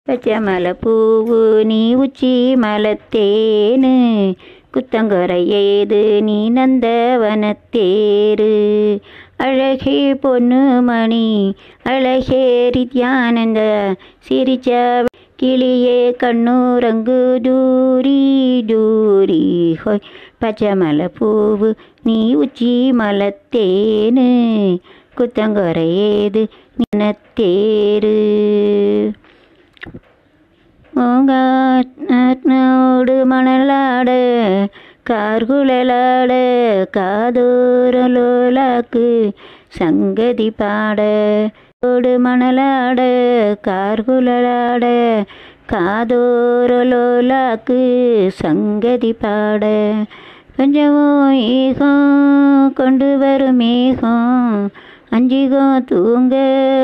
பச்சை மலை பூவு நீ உச்சி மலத்தேனு குத்தங்கரை ஏது நீ நந்தவனத்தேரு அழகே பொண்ணு மணி அழகே ரித்யானந்த சிரிச்ச கிளியே கண்ணூரங்கு தூரி தூரி ஹோய் பச்சை மலை பூவு நீ உச்சி மலத்தேனு குத்தங்கரை ஏது நினத்தேரு ஓடு மணலாட கார்குழலாட காதோரலோலாக்கு சங்கதி பாட ஓடு மணலாட கார்குழலாட காதோரலோலாக்கு சங்கதி பாட கொஞ்சமோ ஏகம் கொண்டு வரும் மேகம் அஞ்சிகோ தூங்க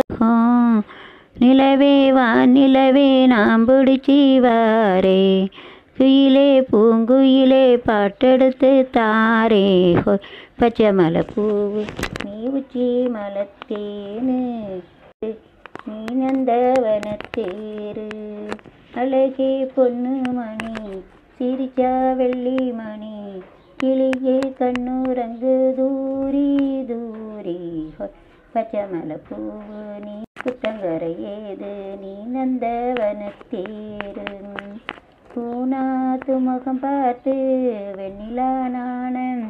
நிலவே வா நிலவே நாம் பிடிச்சி வாரே குயிலே பூங்குயிலே பாட்டெடுத்து தாரே ஹோய் பச்சை மலை பூவு நீ உச்சி மலத்தேனு நீ நந்தவனத்தேரு அழகே பொண்ணு மணி சிரிச்சா வெள்ளி மணி கிளியே கண்ணூரங்கு தூரி தூரி ஹோய் பச்சை மலை பூவு நீ குத்தங்கரை ஏது நீ நந்தவனத்தேரு பூனாத்து முகம் பார்த்து வெண்ணிலா நாணம்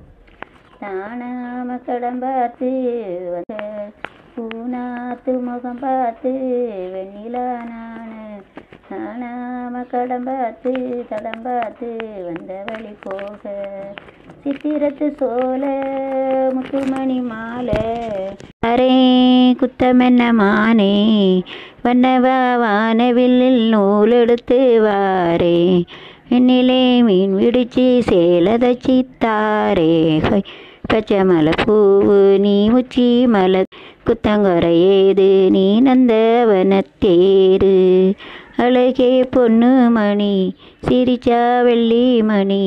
தானாம கடம் பார்த்து வந்த பூனாத்து முகம் பார்த்து வெண்ணிலா நாணம் தானாம கடம் பார்த்து தடம் பார்த்து வந்த வழி போக சித்திரத்து சோல முத்துமணி மாலை அரே குத்தமென்ன மானே வண்ணவா வானவில்லில் நூலெடுத்து வாரே என்னிலே மீன் விடிச்சு சேலதச்சி தாரே ஹோய் பச்சை மலை பூவு நீ உச்சி மலை குத்தங்கரை ஏது நீ நந்தவனத்தேரு அழகே பொண்ணு மணி சிரிச்சா வெள்ளி மணி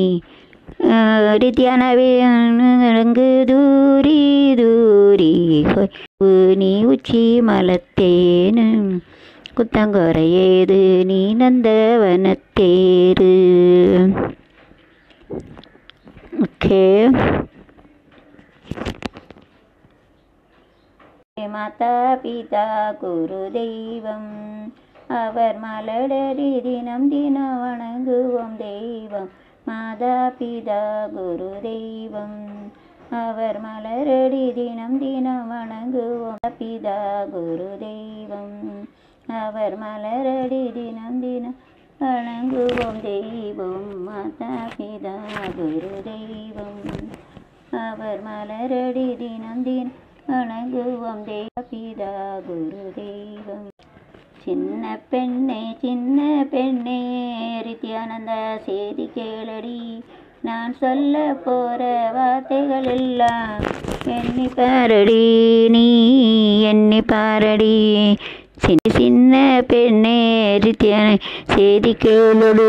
ரித்யானவேங்கு தூரி தூரி ஹோய் நீ உச்சி மலத்தேனு குத்தங்கரை ஏது நீ நந்தவனத்தேரு. ஓகே. மாதா பிதா குரு தெய்வம் அவர் மலரடி தினம் தினம் வணங்குவோம் தெய்வம். மாதா பிதா குரு தெய்வம் அவர் மலரடி தினம் தினம் வணங்குவோம். பிதா குரு தெய்வம் அவர் மலரடி தினம் தினம் வணங்குவோம் தெய்வம். மாதா பிதா குரு தெய்வம் அவர் மலரடி தினம் தினம் வணங்குவோம் பிதா குரு தெய்வம். சின்ன பெண்ணே ரித்யானந்த செய்தி கேளடி. நான் சொல்ல போற வார்த்தைகள் எல்லாம் எண்ணி பாரடி, நீ எண்ணி பாரடி. சின்ன பெண்ணே ரித்யான செய்தி கேளடி.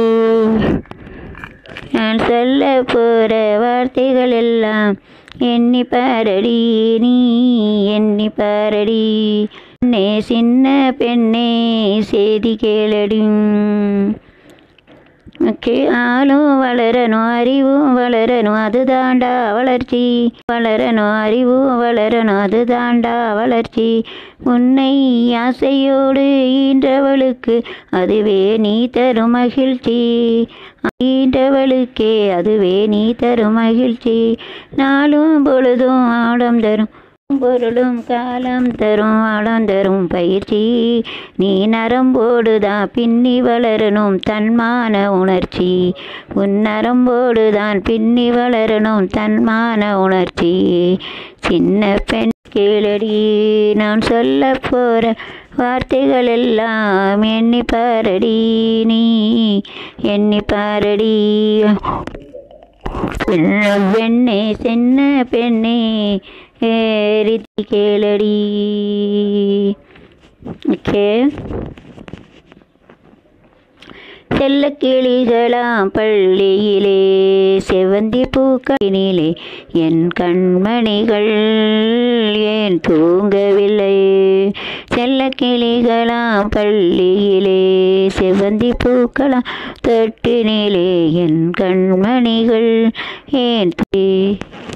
நான் சொல்ல போற வார்த்தைகள் எல்லாம் எண்ணி பாரடி, நீ எண்ணி பாரடி. சின்ன பெண்ணே செய்தி கேளடி. ஓகே. ஆளும் வளரணும் அறிவும் வளரணும் அது தாண்டா வளர்ச்சி. வளரணும் அறிவும் வளரணும் அது தாண்டா வளர்ச்சி. உன்னை ஆசையோடு ஈன்றவளுக்கு அதுவே நீ தரும் மகிழ்ச்சி. ஈன்றவளுக்கே அதுவே நீ தரும் மகிழ்ச்சி. நாளும் பொழுதும் ஆடம் தரும் பொருளும் காலம் தரும் ஆழம் தரும் பயிற்சி. நீ நரம்போடுதான் பின்னி வளரணும் தன்மான உணர்ச்சி. உன் நரம்போடுதான் பின்னி வளரணும் தன்மான உணர்ச்சி. சின்ன பெண் கேளடி. நான் சொல்ல போற வார்த்தைகள் எல்லாம் எண்ணி பாரடி, நீ எண்ணி பாரடி. பெண்ணே சின்ன பெண்ணே ரித்தி கேளடி. ஓகே. செல்ல கிளிகளாம் பள்ளியிலே செவந்தி பூக்களினிலே என் கண்மணிகள் ஏன் தூங்கவில்லை? செல்ல கிளிகளாம் பள்ளியிலே செவந்தி பூக்களாம் தொட்டினிலே என் கண்மணிகள் ஏன்